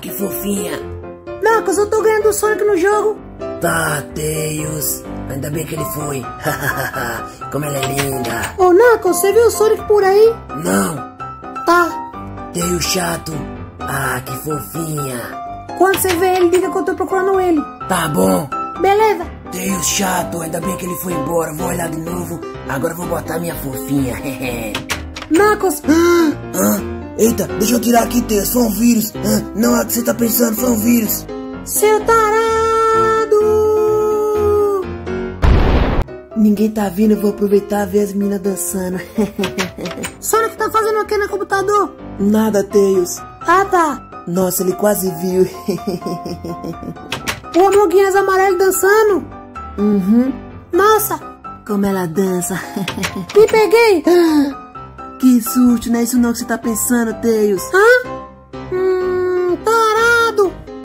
que fofinha. Knuckles, eu tô ganhando o Sonic no jogo. Tá, Tails. Ainda bem que ele foi. Como ela é linda. Ô, Knuckles, você viu o Sonic por aí? Não. Tá. Tails chato. Ah, que fofinha. Quando você vê ele, diga que eu tô procurando ele. Tá bom. Beleza. Tails chato, ainda bem que ele foi embora. Vou olhar de novo. Agora eu vou botar minha fofinha. Knuckles. Eita, deixa eu tirar aqui, Tails. Foi um vírus. Não é o que você tá pensando, foi um vírus. Seu tarado. Ninguém tá vindo, eu vou aproveitar e ver as meninas dançando. Sonic tá fazendo o que no computador? Nada, Tails. Ah, tá. Nossa, ele quase viu. O Amiguinhas amarelo dançando? Uhum. Nossa, Como ela dança. me peguei. Que susto, não é isso não que você tá pensando, Tails. Hã?